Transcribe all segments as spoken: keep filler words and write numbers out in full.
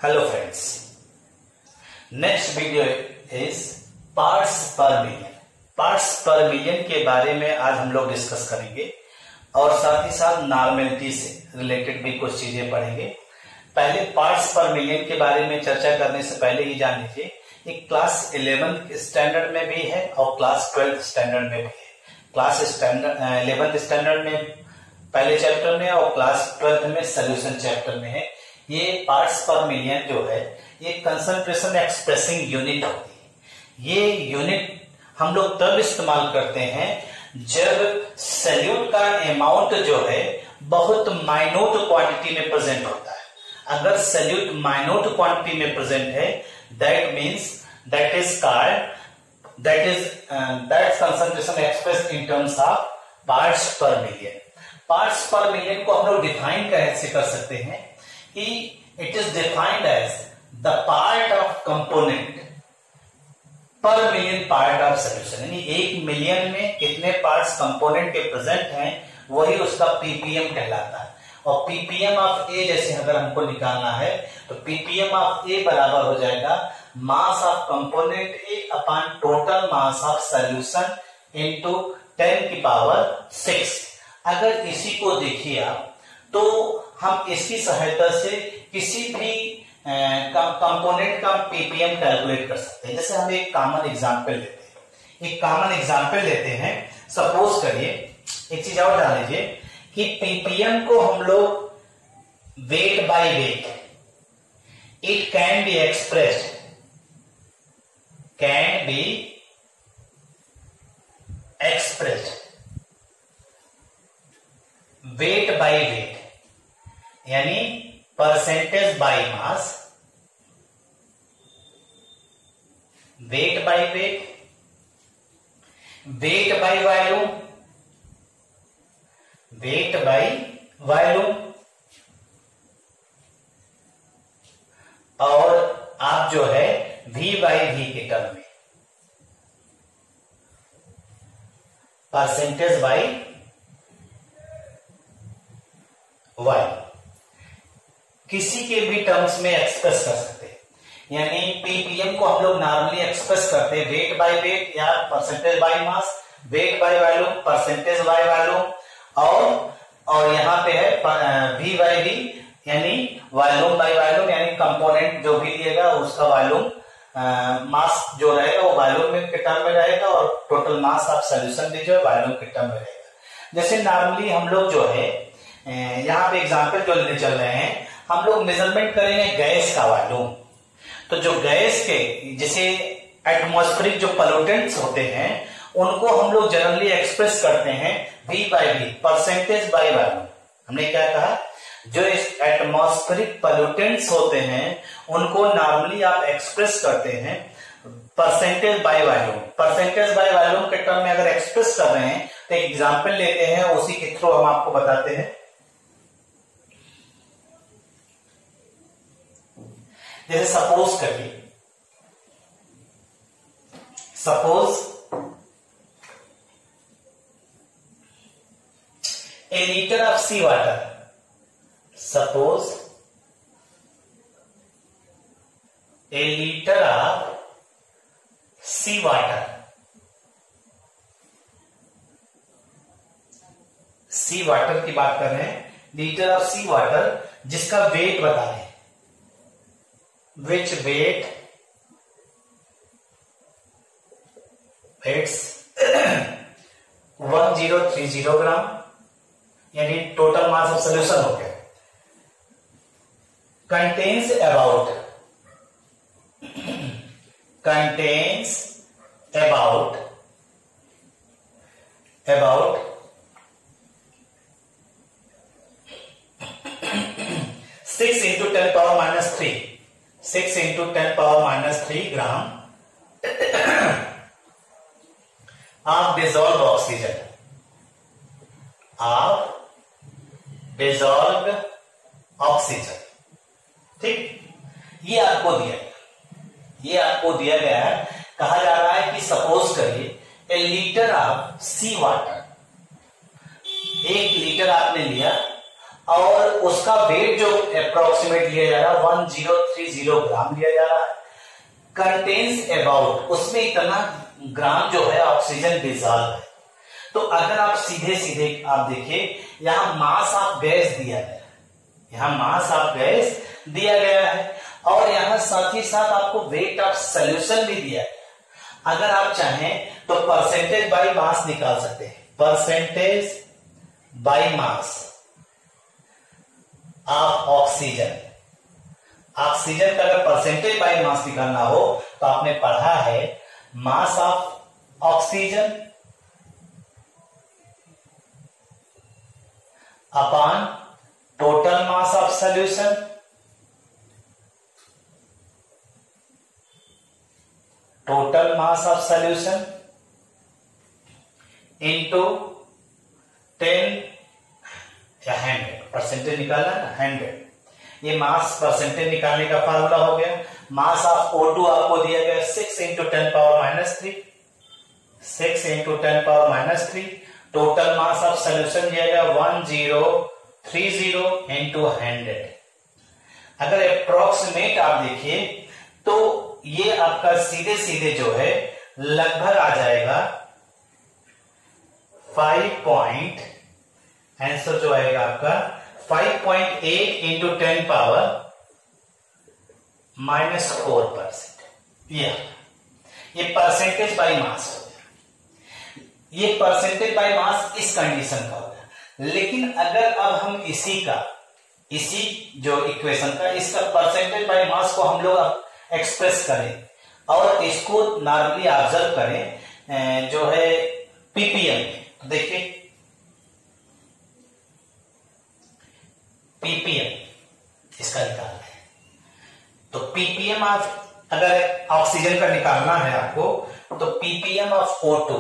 Hello friends, next video is parts per million. Parts per million के बारे में आज हम लोग डिस्कस करेंगे और साथ ही साथ नॉर्मेलिटी से रिलेटेड भी कुछ चीजें पढ़ेंगे। पहले पार्ट्स पर मिलियन के बारे में चर्चा करने से पहले ही जान लीजिए, एक क्लास इलेवेंथ स्टैंडर्ड में भी है और क्लास ट्वेल्थ स्टैंडर्ड में भी है। क्लास स्टैंडर्ड इलेवेंथ स्टैंडर्ड में पहले चैप्टर में और क्लास ट्वेल्थ में सोल्यूशन चैप्टर में है। ये पार्ट्स पर मिलियन जो है ये कंसंट्रेशन एक्सप्रेसिंग यूनिट होती है। ये यूनिट हम लोग तब इस्तेमाल करते हैं जब सैल्यूट का अमाउंट जो है बहुत माइन्यूट क्वांटिटी में प्रेजेंट होता है। अगर सैल्यूट माइन्यूट क्वांटिटी में प्रेजेंट है, that means that is called that is that concentration express in terms of parts per million. Parts per million को हम लोग डिफाइन कैसे कर सकते हैं कि it is defined as the part of component per million part of solution. यानी एक मिलियन में कितने पार्ट्स कंपोनेंट के प्रेजेंट हैं वही उसका पीपीएम कहलाता है। और पीपीएम ऑफ ए जैसे अगर हमको निकालना है तो पीपीएम ऑफ ए बराबर हो जाएगा mass of component A upon total mass of solution into ten की पावर सिक्स। अगर इसी को देखिए आप तो हम इसकी सहायता से किसी भी कंपोनेंट का पीपीएम कैलकुलेट कर सकते हैं। जैसे हम एक कॉमन एग्जांपल लेते हैं एक कॉमन एग्जांपल लेते हैं सपोज करिए, एक चीज और जान लीजिए कि पीपीएम को हम लोग weight by weight it can be expressed can be expressed weight by weight यानी percentage by mass, weight by weight, weight by volume, weight by volume, और आप जो है वी बाय वी के टर्म में परसेंटेज बाय वॉल्यूम किसी के भी टर्म्स में एक्सप्रेस कर सकते हैं। यानी पीपीएम को हम लोग नॉर्मली एक्सप्रेस करते हैं वेट बाय वेट या percentage by mass, weight by volume, percentage by volume, और और यहाँ पे है वी बाय वी यानी वॉल्यूम बाय वॉल्यूम, यानी कंपोनेंट जो भी लिएगा उसका वॉल्यूम मास जो रहेगा वो वॉल्यूम में के टर्म में रहेगा और टोटल मास ऑफ सोल्यूशन भी जो है वॉल्यूम के टर्म में रहेगा। जैसे नॉर्मली हम लोग जो है यहाँ पे एग्जाम्पल जो लेने चल रहे हैं, हम लोग मेजरमेंट करेंगे गैस का वॉल्यूम। तो जो गैस के जैसे एटमॉस्फेरिक जो पोल्यूटेंट्स होते हैं उनको हम लोग जनरली एक्सप्रेस करते हैं V by V, percentage by volume. हमने क्या कहा, जो एटमॉस्फेरिक पोल्यूटेंट्स होते हैं उनको नॉर्मली आप एक्सप्रेस करते हैं percentage by volume. Percentage by volume के टर्म में अगर एक्सप्रेस कर रहे हैं तो एक एग्जाम्पल लेते हैं, उसी के थ्रू हम आपको बताते हैं। जैसे सपोज करिए, suppose a litre of sea water, suppose a litre of sea water, sea water की बात कर रहे हैं, लीटर ऑफ सी वाटर जिसका वेट बता रहे हैं, which weight it's one zero three zero gram, यानी टोटल मास ऑफ सोल्यूशन हो गया। Contains about contains about about six into ten power minus three six into ten power minus three gram of dissolve oxygen of dissolve oxygen. ठीक, ये आपको दिया गया ये आपको दिया गया है। कहा जा रहा है कि सपोज करिए a litre of sea water, एक लीटर आपने लिया और उसका वेट जो अप्रोक्सीमेट लिया जा रहा है one zero three zero gram लिया जा रहा है। कंटेन्स अबाउट, उसमें इतना ग्राम जो है ऑक्सीजन डिजॉल्व है। तो अगर आप सीधे सीधे आप देखिए, यहां मास ऑफ गैस दिया गया है, यहां मास ऑफ गैस दिया गया है और यहां साथ ही साथ आपको वेट ऑफ सोल्यूशन भी दिया गया। अगर आप चाहें तो परसेंटेज बाय मास निकाल सकते हैं, percentage by mass of oxygen. Oxygen का अगर परसेंटेज बाय मास निकालना हो तो आपने पढ़ा है mass of oxygen upon total mass of solution total mass of solution into ten या हंड्रेड। परसेंटेज निकालना ना, हंड्रेड। ये मास परसेंटेज निकालने का फार्मूला हो गया। मास ऑफ ओ टू आपको दिया गया six into ten power minus three, six into ten power minus three. Total mass of solution दिया गया one zero three zero into hundred. अगर अप्रोक्सीमेट आप देखिए तो ये आपका सीधे सीधे जो है लगभग आ जाएगा फाइव पॉइंट, आंसर जो आएगा आपका five point eight into ten power minus four percent. ये परसेंटेज बाय मास हो गया, ये परसेंटेज बाय मास इस कंडीशन का हो गया। लेकिन अगर अब हम इसी का इसी जो इक्वेशन का इसका परसेंटेज बाय मास को हम लोग एक्सप्रेस करें और इसको नॉर्मली ऑब्जर्व करें जो है पीपीएम, तो देखिए पीपीएम इसका निकालना है। तो पीपीएम ऑफ, अगर ऑक्सीजन का निकालना है आपको तो PPM of O two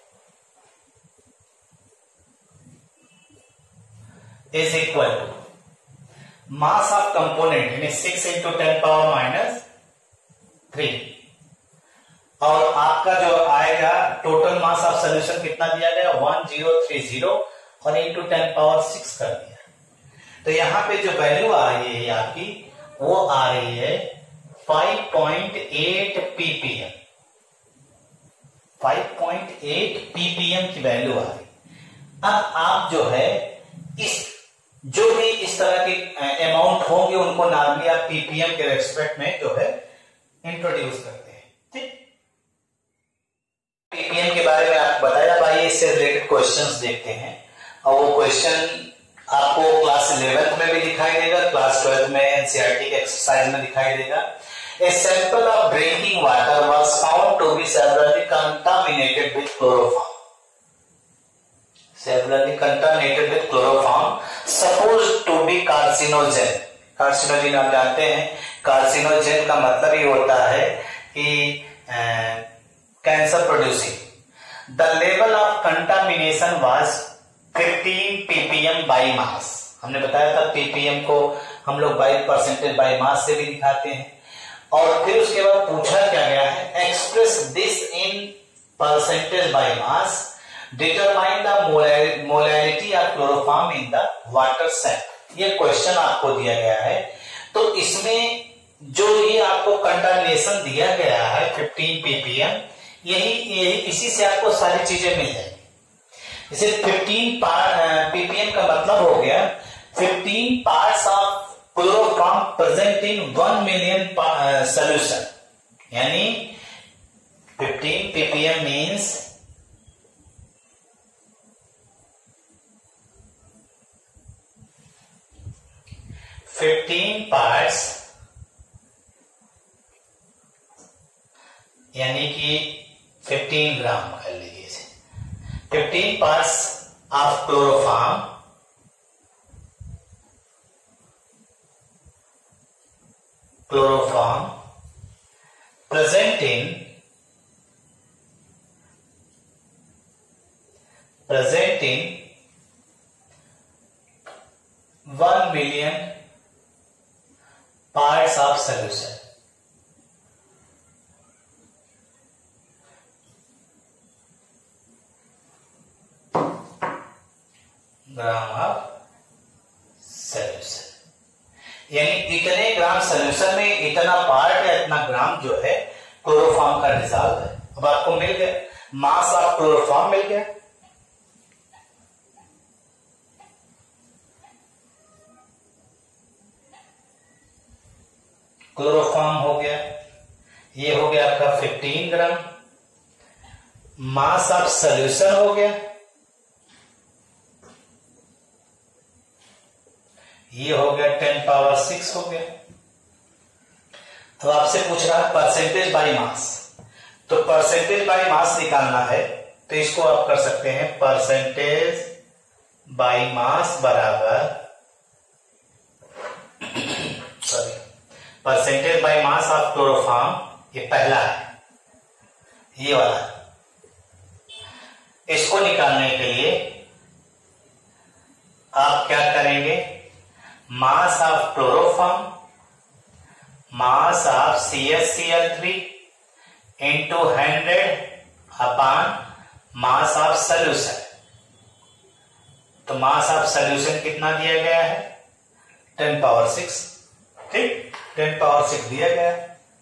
is equal to mass of component यानी six into ten power minus three, और आपका जो आएगा टोटल मास ऑफ सोल्यूशन कितना दिया गया वन जीरो थ्री जीरो और इंटू टेन पावर सिक्स कर दिया। तो यहां पे जो वैल्यू आ रही है आपकी वो आ रही है five point eight PPM, five point eight PPM की वैल्यू आ रही। अब आप जो है इस जो भी इस तरह के अमाउंट होंगे उनको नॉर्मली आप पीपीएम के रेस्पेक्ट में जो है इंट्रोड्यूस करते हैं। ठीक, पीपीएम के बारे में आपको बताया। भाई इससे रिलेटेड क्वेश्चंस देखते हैं और वो क्वेश्चन आपको क्लास इलेवेंथ में भी दिखाई देगा, क्लास ट्वेल्थ में एनसीईआरटी के एक्सरसाइज में दिखाई देगा। A sample of drinking water was found to be severely contaminated with chloroform. Severely contaminated with chloroform, supposed to be carcinogen. Carcinogen आप जानते हैं, carcinogen का मतलब ही होता है कि cancer producing. The level of contamination was fifteen PPM by mass. हमने बताया था पीपीएम को हम लोग बाई परसेंटेज बाई मास से भी दिखाते हैं। और फिर उसके बाद पूछा क्या गया है, express this in percentage by mass, determine the molarity of chloroform in the water sample. ये क्वेश्चन आपको दिया गया है। तो इसमें जो ये आपको कंटामिनेशन दिया गया है फिफ्टीन पीपीएम, यही यही इसी से आपको सारी चीजें मिल जाएगी। इसे फिफ्टीन पीपीएम का मतलब हो गया fifteen parts of chloroform present in one million solution, यानी fifteen PPM means fifteen parts, यानी कि फिफ्टीन ग्राम कर लीजिए इसे। Fifteen parts of chloroform chloroform present in present in one million parts of solution. Gram of gram solution में इतना part या इतना ग्राम जो है क्लोरोफॉर्म का डिजॉल्व है। अब आपको मिल गया मास ऑफ क्लोरोफॉर्म मिल गया। क्लोरोफॉर्म हो गया, ये हो गया आपका पंद्रह ग्राम। मास ऑफ सोल्यूशन हो गया, ये हो गया टेन पावर सिक्स हो गया। तो आपसे पूछ रहा है परसेंटेज बाय मास, तो परसेंटेज बाय मास निकालना है तो इसको आप कर सकते हैं परसेंटेज बाय मास बराबर sorry percentage by mass of chloroform, ये पहला है, ये वाला। इसको निकालने के लिए आप क्या करेंगे, mass of chloroform mass of C S C L three into hundred upon mass of solution. तो मास ऑफ सोल्यूशन कितना दिया गया है, टेन पावर सिक्स, ठीक, टेन पावर सिक्स दिया गया।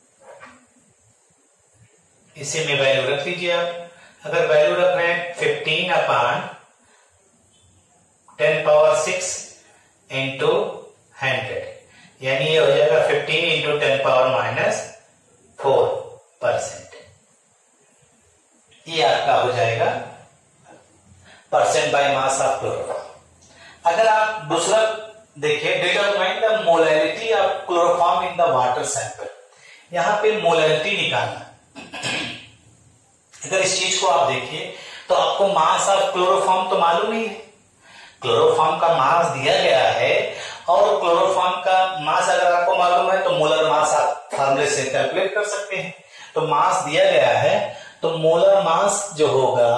इसी में वैल्यू रख लीजिए आप। अगर वैल्यू रख रहे हैं fifteen upon ten power six into hundred, यानी ये हो जाएगा fifteen into ten power minus four percent. ये आपका हो जाएगा percent by mass of chloroform. अगर आप दूसरा देखिए, determine the molarity of chloroform in the water sample, यहां पे मोलैरिटी निकालना। अगर इस चीज को आप देखिए तो आपको मास ऑफ क्लोरोफॉर्म तो मालूम नहीं है, क्लोरोफॉर्म का मास दिया गया है, और क्लोरोफॉर्म का मास अगर आपको मालूम है तो मोलर मास आप फार्मूले से कैलकुलेट कर सकते हैं। तो मास दिया गया है तो मोलर मास जो होगा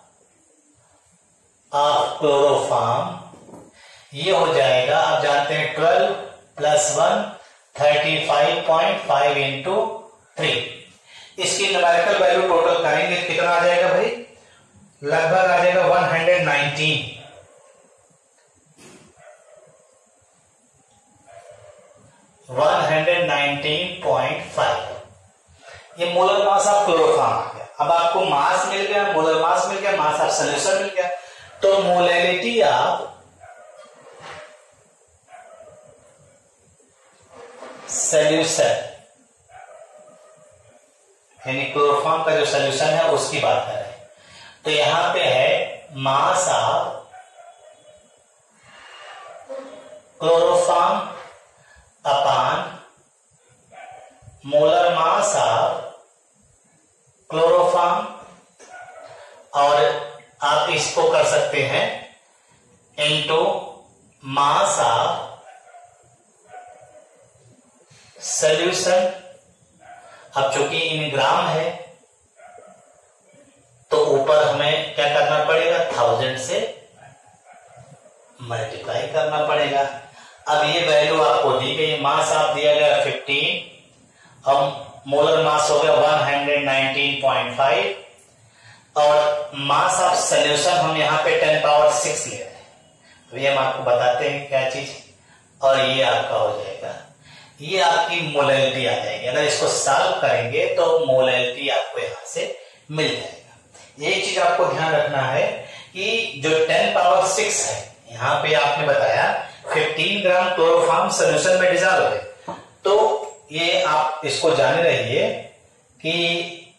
ऑफ क्लोरोफॉर्म ये हो जाएगा, आप जानते हैं twelve plus one thirty five point five into three. इसकी न्यूमेरिकल वैल्यू टोटल करेंगे कितना आ जाएगा भाई, लगभग आ जाएगा one hundred nineteen. One hundred nineteen point five ये मोलर मास ऑफ क्लोरोफॉर्म आ गया। अब आपको मास मिल गया, मोलर मास मिल गया, मास ऑफ सोल्यूशन मिल गया। तो मोलैरिटी ऑफ सोल्यूशन यानी क्लोरोफॉर्म का जो सोल्यूशन है उसकी बात कर रहे हैं। तो यहां पे है mass of chloroform upon molar mass of chloroform, और आप इसको कर सकते हैं इनटू मास ऑफ सोल्यूशन। अब चूंकि इन ग्राम है तो ऊपर हमें क्या करना पड़ेगा, थाउजेंड से मल्टीप्लाई करना पड़ेगा। अब ये वैल्यू आपको दी गई, मास आप दिया गया फिफ्टीन, अब मोलर मास हो गया one hundred nineteen point five, और मास ऑफ सोल्यूशन हम यहाँ पे टेन पावर सिक्स ले रहे हैं। अभी हम आपको बताते हैं क्या चीज, और ये आपका हो जाएगा, ये आपकी मोलैरिटी आ जाएगी। अगर इसको सॉल्व करेंगे तो मोलैरिटी आपको यहां से मिल जाएगा। ये चीज आपको ध्यान रखना है कि जो टेन पावर सिक्स है, यहां पे आपने बताया फिफ्टीन ग्राम क्लोरोफॉर्म सोल्यूशन में डिसॉल्व है, तो ये आप इसको जाने रहिए कि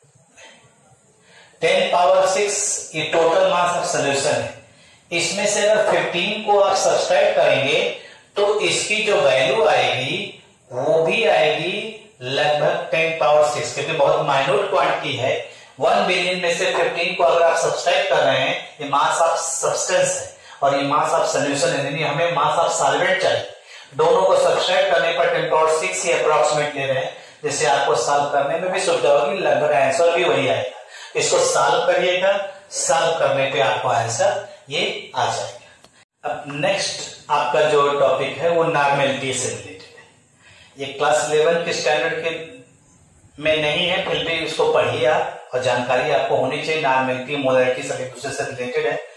टेन पावर सिक्स ये टोटल मास ऑफ सोल्यूशन है। इसमें से अगर फिफ्टीन को आप सब्सट्रैक्ट करेंगे तो इसकी जो वैल्यू आएगी वो भी आएगी लगभग टेन पावर सिक्स, क्योंकि बहुत माइन्यूट क्वांटिटी है। वन बिलियन में से फिफ्टीन को अगर आप सब्सट्रैक्ट कर रहे हैं, ये मास ऑफ सब्सटेंस है और ये मास ऑफ सोल्यूशन है, यानी हमें मास ऑफ सॉल्वेंट चाहिए। दोनों को सब्सट्रैक्ट करने पर टेन पावर सिक्स ही अप्रोक्सीमेट ले रहे हैं, जिससे आपको सॉल्व करने में भी सुविधा होगी, लगभग आंसर भी वही आएगा। इसको सॉल्व करिएगा, सॉल्व करने पे आपको आंसर ये आ जाएगा। अब नेक्स्ट आपका जो टॉपिक है वो नॉर्मेलिटी से रिलेटेड है। ये क्लास इलेवन के स्टैंडर्ड के में नहीं है, फिर भी इसको पढ़िए आप, और जानकारी आपको होनी चाहिए। नॉर्मेलिटी मोलैरिटी सब एक दूसरे से रिलेटेड है।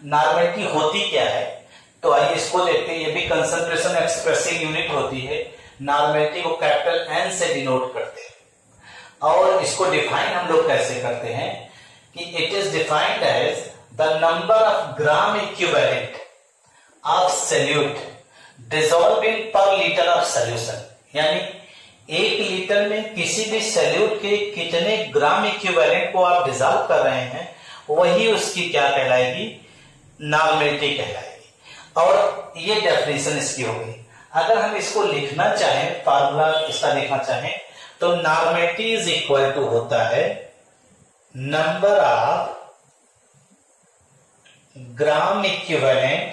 नॉर्मेलिटी होती क्या है, तो आइए इसको देखते हैं। ये भी कंसंट्रेशन एक्सप्रेसिंग यूनिट होती है। नॉर्मेलिटी को कैपिटल एन से डिनोट करते हैं। और इसको डिफाइन हम लोग कैसे करते हैं कि it is defined as the number of gram equivalent of solute dissolve in per litre of solution, यानी एक लीटर में किसी भी सॉल्यूट के कितने ग्राम इक्विवेलेंट को आप डिसॉल्व कर रहे हैं वही उसकी क्या कहलाएगी, नॉर्मेलिटी कहलाएगी। और ये डेफिनेशन इसकी होगी। अगर हम इसको लिखना चाहें, फार्मूला इसका लिखना चाहें, तो नॉर्मेलिटी इज इक्वल टू होता है number of gram equivalent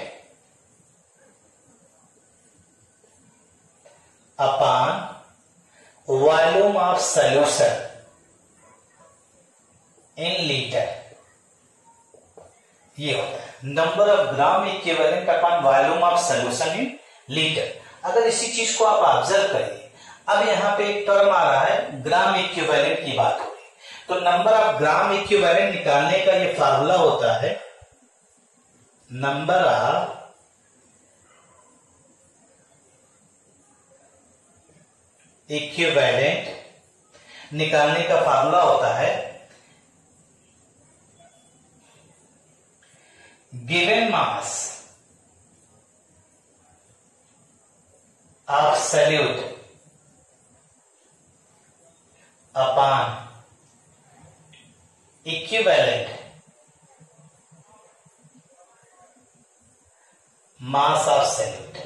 upon volume of solution in litre, ये होता है number of gram equivalent upon volume of solution in litre. अगर इसी चीज को आप ऑब्जर्व करिए, अब यहां पे एक टर्म आ रहा है ग्राम इक्विवेलेंट की बात हो रही, तो नंबर ऑफ ग्राम इक्विवेलेंट निकालने का ये फार्मूला होता है नंबर ऑफ इक्विवेलेंट, निकालने का फार्मूला होता है given mass of solute upon equivalent mass of solute,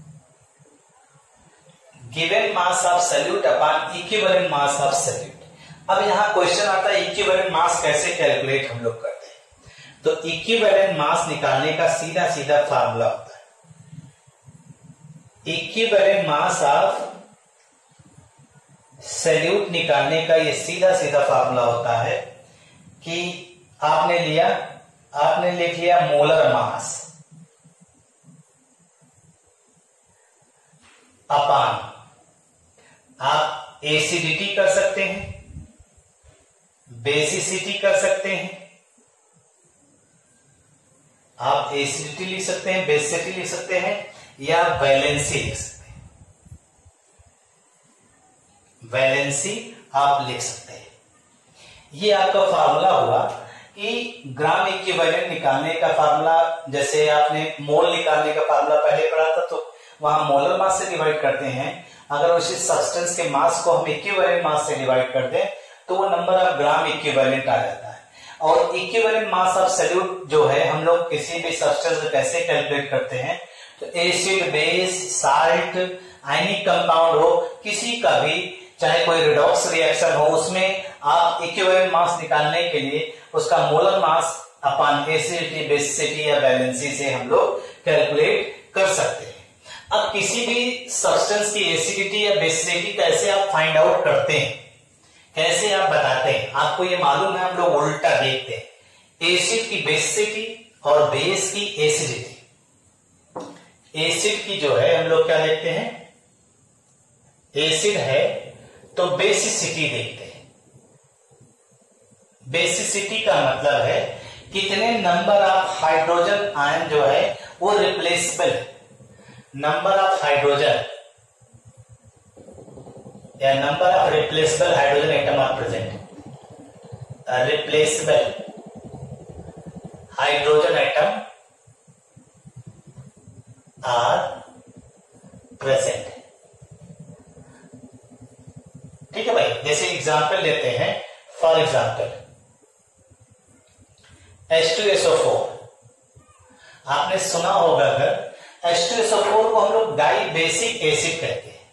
given mass of solute upon equivalent mass of solute. अब यहां क्वेश्चन आता है इक्विवेलेंट मास कैसे कैलकुलेट हम लोग करते हैं, तो इक्विवेलेंट मास निकालने का सीधा सीधा फार्मूला होता है इक्विवेलेंट मास ऑफ सॉल्यूट, निकालने का ये सीधा सीधा फार्मूला होता है कि आपने लिया, आपने लिख लिया मोलर मास अपान, आप एसिडिटी कर सकते हैं, बेसिसिटी कर सकते हैं, आप एसिडिटी लिख सकते हैं, बेसिसिटी लिख सकते हैं, या वैलेंसी लिख सकते हैं, वैलेंसी आप लिख सकते हैं। ये आपका फार्मूला हुआ कि ग्राम इक्विवेलेंट निकालने का फार्मूला, जैसे आपने मोल निकालने का फार्मूला पहले पढ़ा था, तो वहां मोलर मास से डिवाइड करते हैं। अगर उसी सब्सटेंस के मास को हम इक्विवेलेंट मास से डिवाइड कर दें तो वो नंबर ऑफ ग्राम इक्विवेलेंट आ जाता है। और इक्विवेलेंट मास ऑफ सॉल्यूट जो है, हम लोग किसी भी सब्सटेंस को कैसे कैलकुलेट करते हैं, तो acid, base, salt, ionic compound हो, किसी का भी, चाहे कोई रिडॉक्स रिएक्शन हो, उसमें आप इक्विवेलेंट मास निकालने के लिए उसका molar mass upon acidity, basicity या वैलेंसी से हम लोग कैलकुलेट कर सकते हैं। अब किसी भी सब्सटेंस की एसिडिटी या बेसिसिटी कैसे आप फाइंड आउट करते हैं, कैसे आप बताते हैं, आपको ये मालूम है, हम लोग उल्टा देखते हैं, एसिड की बेसिसिटी और बेस की एसिडिटी। एसिड की जो है हम लोग क्या देखते हैं, एसिड है तो बेसिसिटी देखते हैं। बेसिसिटी का मतलब है कितने नंबर ऑफ हाइड्रोजन आयन जो है वो रिप्लेसेबल है, नंबर ऑफ हाइड्रोजन या number of replaceable hydrogen atom are present, replaceable hydrogen atom are present. ठीक है भाई, जैसे एग्जांपल लेते हैं, for example H two S O four, आपने सुना होगा, अगर H two S O four को हम लोग डाई बेसिक एसिड कहते हैं,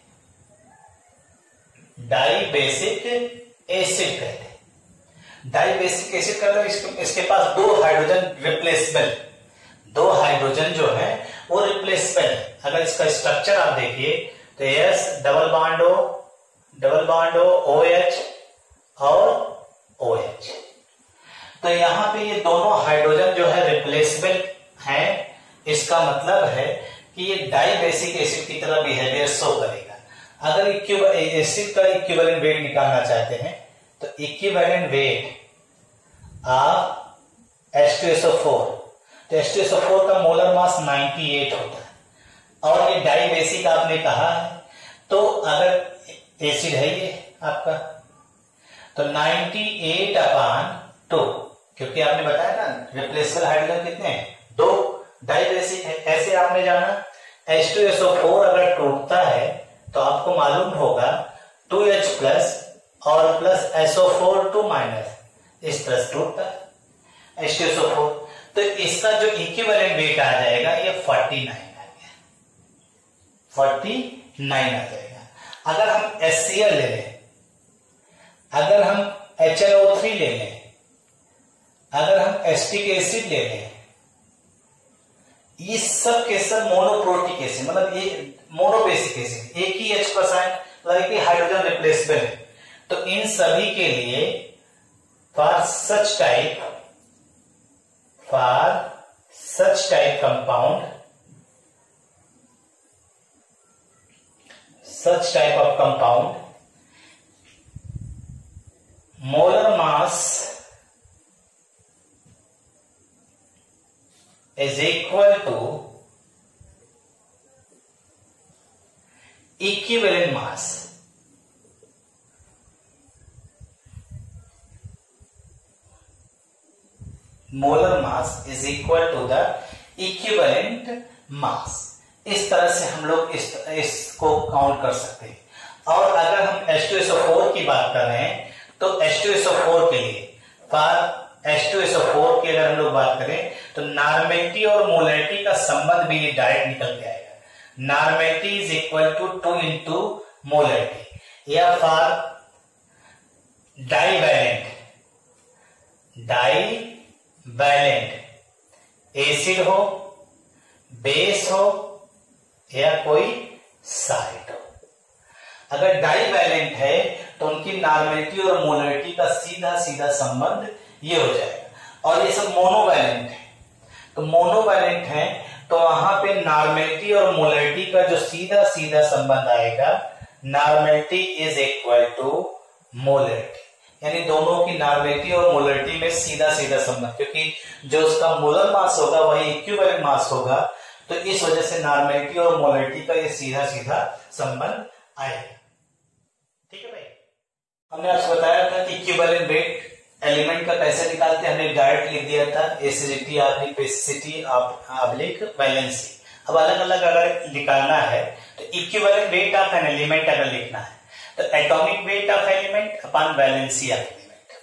डाई बेसिक एसिड कहते हैं। डाई बेसिक एसिड का मतलब इसके, इसके पास दो हाइड्रोजन रिप्लेसेबल, दो हाइड्रोजन जो है वो रिप्लेसेबल है। अगर इसका स्ट्रक्चर आप देखिए तो S double bond O, double bond O, O H और ओ एच, तो यहां पे ये दोनों हाइड्रोजन जो है रिप्लेसेबल हैं। इसका मतलब है कि ये डाई बेसिक एसिड की तरह बिहेवियर शो करेगा। अगर एसिड का इक्विवेलेंट वेट निकालना चाहते हैं तो equivalent weight of H two S O four, तो H two S O four का मोलर मास अट्ठानवे होता है और ये डाई बेसिक आपने कहा है, तो अगर एसिड है ये आपका, तो अट्ठानवे अपान टू, क्योंकि आपने बताया ना रिप्लेसेबल हाइड्रोजन कितने हैं, दो, डाई बेसिक है। ऐसे आपने जाना H two S O four अगर टूटता है तो आपको मालूम होगा टू एच प्लस और plus S O four two minus, इस तरह से टूटता है H two S O four. तो इसका जो इक्विवेलेंट वेट आ जाएगा ये फोर्टी नाइन आ गया, फोर्टी नाइन आ जाएगा। अगर हम एस सी एल ले लें, अगर हम एच एन ओ थ्री ले लें, अगर हम एसिटिक एसिड ले लें, ये सब के सब मोनोप्रोटिक एसिड, मतलब ये मोनोबेसिक एसिड, एक ही H प्लस आयन, मतलब कि हाइड्रोजन रिप्लेसेबल है। तो इन सभी के लिए for such type for such type compound such type of compound molar mass is equal to equivalent mass. Molar mass is equal to the equivalent mass. इस तरह से हम लोग इस इसको काउंट कर सकते हैं। और अगर हम H two S O four की बात कर रहे हैं तो H two S O four के लिए for H two S O four की अगर हम लोग बात करें तो नॉर्मेलिटी और मोलरिटी का संबंध भी ये डायरेक्ट निकल के आएगा। Normality is equal to two into molarity, या फॉर डाइवैलेंट डाइवैलेंट एसिड हो, बेस हो या कोई साइड हो, अगर डाइवैलेंट है तो उनकी नॉर्मेलिटी और मोलरिटी का सीधा सीधा संबंध ये हो जाएगा। और ये सब मोनोवैलेंट है, तो मोनोवैलेंट है तो वहां पे नॉर्मेलिटी और मोलरिटी का जो सीधा सीधा संबंध आएगा, normality is equal to molarity, यानी दोनों की नॉर्मेलिटी और मोलरिटी में सीधा सीधा संबंध, क्योंकि जो उसका मोलर मास होगा वही इक्विवेलेंट मास होगा, तो इस वजह से नॉर्मेलिटी और मोलरिटी का ये सीधा सीधा संबंध आएगा। ठीक है भाई, हमने आपको बताया था कि इक्विवेलेंट वेट एलिमेंट का कैसे निकालते हैं, हमने डायरेक्ट लिख दिया था acidity oblique basicity oblique valency. अब अलग अलग अगर निकालना है तो equivalent weight of an element अगर लिखना है तो atomic weight of element upon valency of element,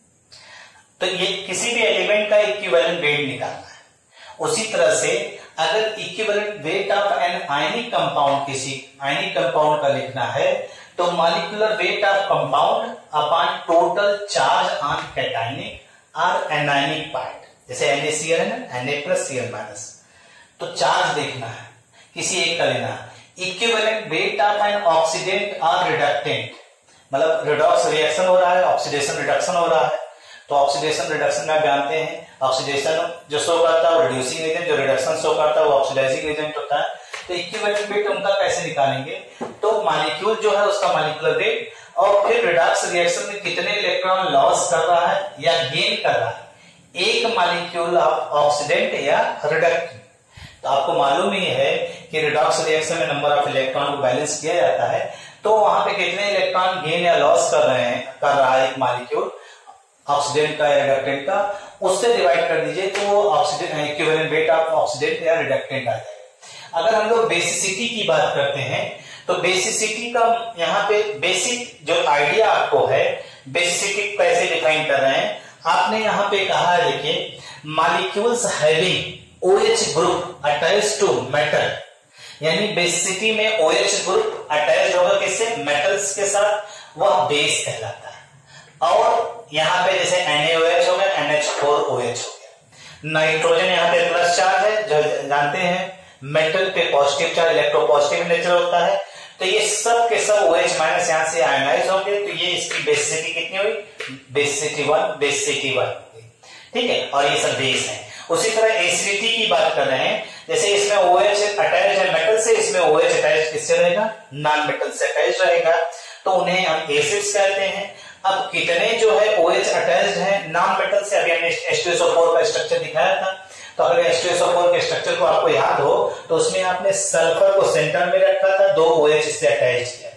तो ये किसी भी एलिमेंट का इक्विवेलेंट वेट निकालना है। उसी तरह से अगर equivalent weight of an ionic compound, किसी आयनिक कंपाउंड का लिखना है तो molecular weight of compound upon total charge on cationic और एनायनिक पार्ट, जैसे NaCl है ना, Na प्लस Cl माइनस, तो चार्ज देखना है किसी एक का लेना है। Equivalent weight of an oxidant और रिडक्टेंट, मतलब रिडॉक्स रिएक्शन हो रहा है, ऑक्सीडेशन रिडक्शन हो रहा है, तो ऑक्सीडेशन रिडक्शन में जानते हैं ऑक्सीडेशन जो शो करता है वो रिड्यूसिंग एजेंट, जो रिडक्शन शो करता है वो ऑक्सीडाइजिंग एजेंट होता है। तो इक्विवेलेंट वेट उनका कैसे निकालेंगे, तो मॉलिक्यूल जो है उसका मॉलिक्यूलर वेट और फिर रिडक्स रिएक्शन में कितने इलेक्ट्रॉन लॉस कर रहा है या गेन कर रहा है एक मॉलिक्यूल ऑफ ऑक्सीडेंट या रिडक्टेंट। तो आपको मालूम ही है कि रिडॉक्स रिएक्शन में नंबर ऑफ इलेक्ट्रॉन को बैलेंस किया जाता है, तो वहां पे कितने इलेक्ट्रॉन गेन या लॉस कर रहे हैं कर रहा है एक मॉलिक्यूल ऑक्सीडेंट का या रिडक्टेंट का, उससे डिवाइड कर दीजिए तो वो oxidant equivalent weight of oxidant या रिडक्टेंट आ जाएगा। अगर हम लोग बेसिसिटी की बात करते हैं तो बेसिसिटी का यहाँ पे बेसिक जो आइडिया आपको है, बेसिसिटी कैसे डिफाइन कर रहे हैं, आपने यहाँ पे कहा है, देखिए molecules having OH group attached to metal, यानी बेसिसिटी में OH ग्रुप अटैच होगा किससे, मेटल्स के साथ, वह बेस कहलाता है। और यहाँ पे जैसे NaOH हो गया, N H four O H हो गया, नाइट्रोजन यहाँ पे प्लस चार्ज है, जो जानते हैं मेटल पे पॉजिटिव चार्ज इलेक्ट्रोपॉजिटिव नेचर होता है, तो ये सब के सब OH माइनस यहाँ से आयनाइज होंगे, तो ये इसकी बेसिसिटी कितनी हुई, बेसिसिटी वन, बेसिसिटी वन, ठीक है, और ये सब बेस है। उसी तरह एसिडिटी की बात कर रहे हैं, जैसे इसमें OH अटैच है मेटल से, इसमें OH अटैच किससे रहेगा, नॉन मेटल से अटैच रहेगा, तो उन्हें हम एसिड्स कहते हैं। अब कितने जो है OH अटैच है नॉन मेटल से, अभी हमने H two S O four का स्ट्रक्चर दिखाया था, तो अगर H two S O four के स्ट्रक्चर को आपको याद हो तो उसमें आपने सल्फर को सेंटर में रखा था, दो OH इससे अटैच किया,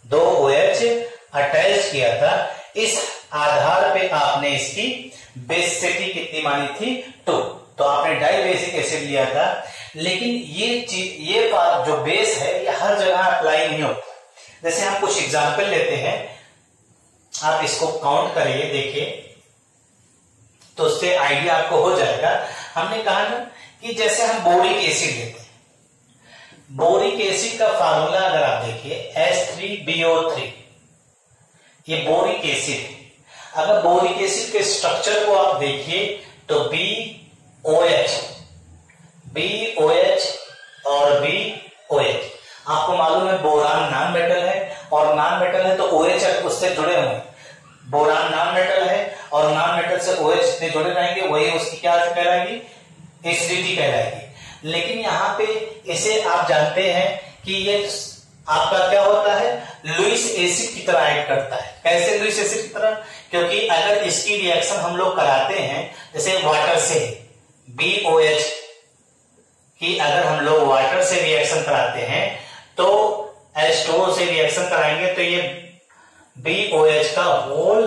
दो OH अटैच किया था, इस आधार पे आपने इसकी बेसिसिटी कितनी मानी थी, टू। तो आपने डाई बेसिक एसिड लिया था, लेकिन ये चीज ये बात जो बेस है ये हर जगह अप्लाई नहीं होता। जैसे हम कुछ एग्जाम्पल लेते हैं, आप इसको काउंट करिए, देखिए तो उससे आइडिया आपको हो जाएगा। हमने कहा ना कि जैसे हम बोरिक एसिड लेते हैं, बोरिक एसिड का फार्मूला अगर आप देखिए H three B O three, ये बोरिक एसिड है। अगर बोरिक एसिड के स्ट्रक्चर को आप देखिए तो B O H, B O H और बी ओ एच, आपको मालूम है बोरान नॉन मेटल है, और नॉन मेटल है तो OH उससे जुड़े हुए हैं। बोरान नॉन मेटल है और नॉन मेटल से OH जितने जुड़े रहेंगे वही उसकी क्या कहलाएगी, एसिडिटी कहलाएगी। लेकिन यहाँ पे इसे आप जानते हैं कि ये आपका क्या होता है, लुईस एसिड की तरह एक्ट करता है। कैसे लुईस एसिड की तरह, क्योंकि अगर इसकी रिएक्शन हम लोग कराते हैं जैसे वाटर से, बी ओ एच की अगर हम लोग वाटर से रिएक्शन कराते हैं तो एच टू ओ से रिएक्शन कराएंगे तो ये बी ओ एच का होल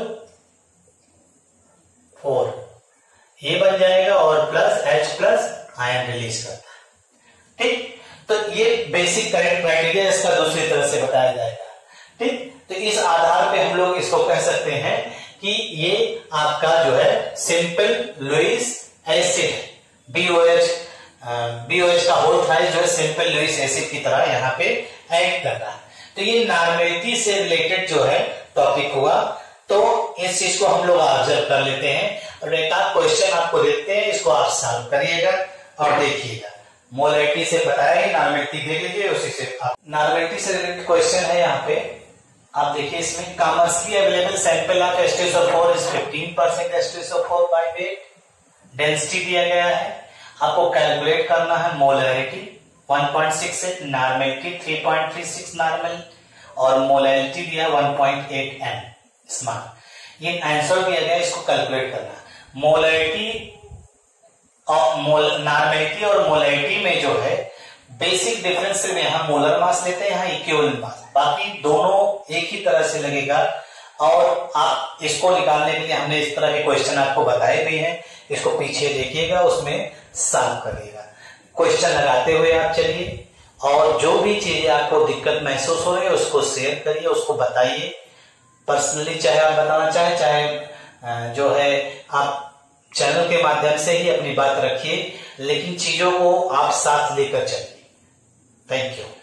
फोर ये बन जाएगा और plus H plus ion release करता है। ठीक, तो ये बेसिक करेक्ट क्राइटेरिया इसका दूसरी तरह से बताया जाएगा। ठीक, तो इस आधार पे हम लोग इसको कह सकते हैं कि ये आपका जो है सिंपल लुईस एसिड है। B O H B O H का होल थ्राइस जो है सिंपल लुईस एसिड की तरह यहाँ पे एक्ट कर रहा है। तो ये नॉर्मेलिटी से रिलेटेड जो है टॉपिक हुआ, तो इस चीज को हम लोग ऑब्जर्व कर लेते हैं और एक आध क्वेश्चन आपको देते हैं, इसको आप सॉल्व करिएगा और देखिएगा। मोलैरिटी से बताया ही, नॉर्मेलिटी देख लीजिए, उसी से आप नॉर्मेलिटी से रिलेटेड क्वेश्चन है। यहाँ पे आप देखिए, इसमें commercially available sample of H two S O four is fifteen percent H two S O four by weight, density दिया गया है, आपको कैलकुलेट करना है molarity one point six eight, normality three point three six normal और molarity दिया one point eight M small. ये answer दिया गया, इसको कैलकुलेट करना। मोलैरिटी और नॉर्मेलिटी और मोलैरिटी में जो है बेसिक डिफरेंस सिर्फ यहाँ मोलर मास लेते हैं, यहाँ इक्विवेलेंट मास, बाकी दोनों एक ही तरह से लगेगा। और आप इसको निकालने के लिए हमने इस तरह के क्वेश्चन आपको बताए भी हैं, इसको पीछे देखिएगा, उसमें सॉल्व करिएगा। क्वेश्चन लगाते हुए आप चलिए, और जो भी चीजें आपको दिक्कत महसूस हो रही है उसको शेयर करिए, उसको बताइए पर्सनली, चाहे आप बताना चाहे, चाहे जो है आप चैनल के माध्यम से ही अपनी बात रखिए, लेकिन चीजों को आप साथ लेकर चलिए। Thank you.